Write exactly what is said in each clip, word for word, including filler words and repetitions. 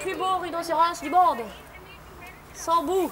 plus beau rhinocéros du monde. Sans bout.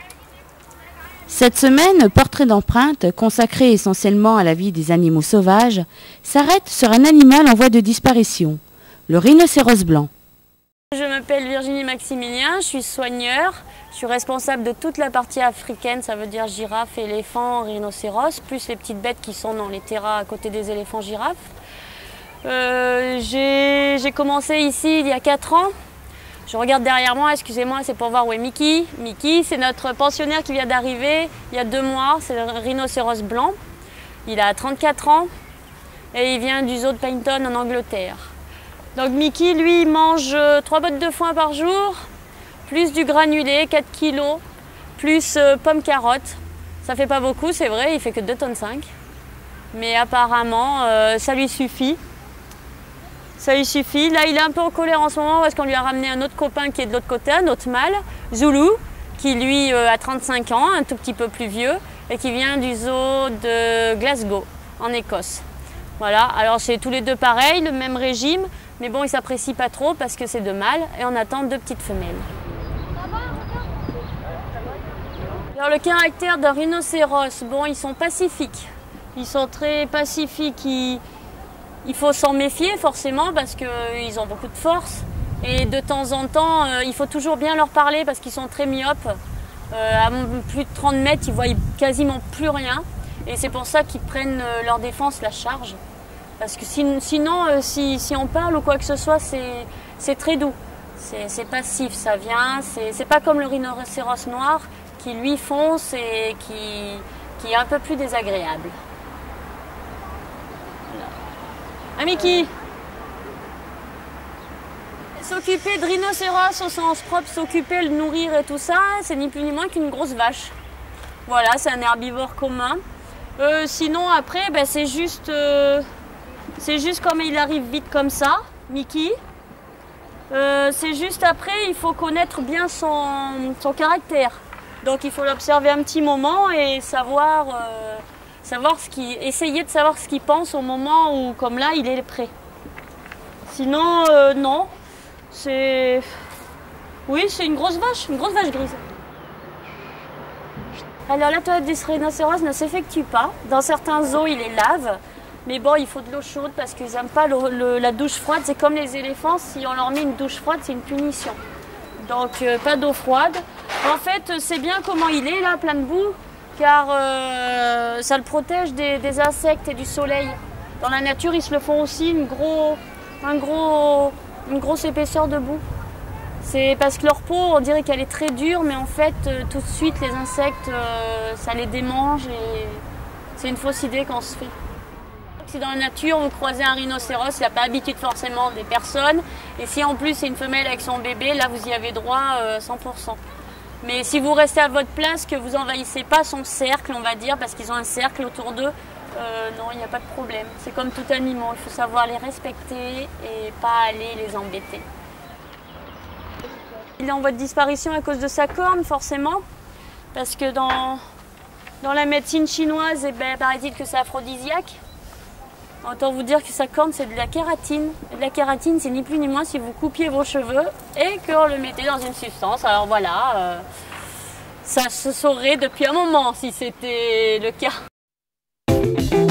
Cette semaine, portrait d'empreinte, consacré essentiellement à la vie des animaux sauvages, s'arrête sur un animal en voie de disparition, le rhinocéros blanc. Je m'appelle Virginie Maximilien, je suis soigneur, je suis responsable de toute la partie africaine, ça veut dire girafe, éléphant, rhinocéros, plus les petites bêtes qui sont dans les terras à côté des éléphants girafes. Euh, j'ai commencé ici il y a quatre ans. Je regarde derrière moi, excusez-moi, c'est pour voir où est Mickey. Mickey, c'est notre pensionnaire qui vient d'arriver il y a deux mois, c'est le rhinocéros blanc. Il a trente-quatre ans et il vient du zoo de Paignton en Angleterre. Donc Mickey, lui, il mange trois bottes de foin par jour, plus du granulé, quatre kilos, plus euh, pommes carottes. Ça fait pas beaucoup, c'est vrai, il fait que deux tonnes cinq. Mais apparemment, euh, ça lui suffit. Ça lui suffit. Là, il est un peu en colère en ce moment parce qu'on lui a ramené un autre copain qui est de l'autre côté, un autre mâle, Zulu, qui lui euh, a trente-cinq ans, un tout petit peu plus vieux, et qui vient du zoo de Glasgow, en Écosse. Voilà, alors c'est tous les deux pareil, le même régime, mais bon, ils s'apprécient pas trop parce que c'est deux mâles, et on attend deux petites femelles. Alors le caractère d'un rhinocéros, bon, ils sont pacifiques. Ils sont très pacifiques. Ils... Il faut s'en méfier forcément parce qu'ils ont beaucoup de force et de temps en temps euh, il faut toujours bien leur parler parce qu'ils sont très myopes. Euh, à plus de trente mètres ils voient quasiment plus rien et c'est pour ça qu'ils prennent euh, leur défense la charge. Parce que si, sinon euh, si, si on parle ou quoi que ce soit c'est très doux, c'est passif, ça vient, c'est pas comme le rhinocéros noir qui lui fonce et qui, qui est un peu plus désagréable. Ah Mickey, s'occuper de rhinocéros au sens propre, s'occuper, le nourrir et tout ça, c'est ni plus ni moins qu'une grosse vache. Voilà, c'est un herbivore commun. Euh, sinon après, ben, c'est juste, euh, c'est juste comme il arrive vite comme ça, Mickey. Euh, c'est juste après, il faut connaître bien son, son caractère. Donc il faut l'observer un petit moment et savoir... Euh, Savoir ce qui, essayer de savoir ce qu'il pense au moment où, comme là, il est prêt. Sinon, euh, non. C'est... Oui, c'est une grosse vache, une grosse vache grise. Alors, la toilette des rhinocéros ne s'effectue pas. Dans certains zoos, ils les lavent. Mais bon, il faut de l'eau chaude parce qu'ils n'aiment pas le, le, la douche froide. C'est comme les éléphants, si on leur met une douche froide, c'est une punition. Donc, euh, pas d'eau froide. En fait, c'est bien comment il est, là, plein de boue. Car euh, ça le protège des, des insectes et du soleil. Dans la nature, ils se le font aussi une, gros, un gros, une grosse épaisseur de boue. C'est parce que leur peau, on dirait qu'elle est très dure, mais en fait, euh, tout de suite, les insectes, euh, ça les démange et c'est une fausse idée qu'on se fait. Si dans la nature, vous croisez un rhinocéros, il n'a pas l'habitude forcément des personnes. Et si en plus, c'est une femelle avec son bébé, là, vous y avez droit euh, cent pour cent. Mais si vous restez à votre place, que vous envahissez pas son cercle, on va dire, parce qu'ils ont un cercle autour d'eux, euh, non, il n'y a pas de problème. C'est comme tout animal, il faut savoir les respecter et pas aller les embêter. Il est en voie de disparition à cause de sa corne, forcément, parce que dans, dans la médecine chinoise, eh ben, paraît-il que c'est aphrodisiaque. Autant vous dire que sa corne, c'est de la kératine. Et de la kératine, c'est ni plus ni moins si vous coupiez vos cheveux et qu'on le mettait dans une substance. Alors voilà, euh, ça se saurait depuis un moment si c'était le cas.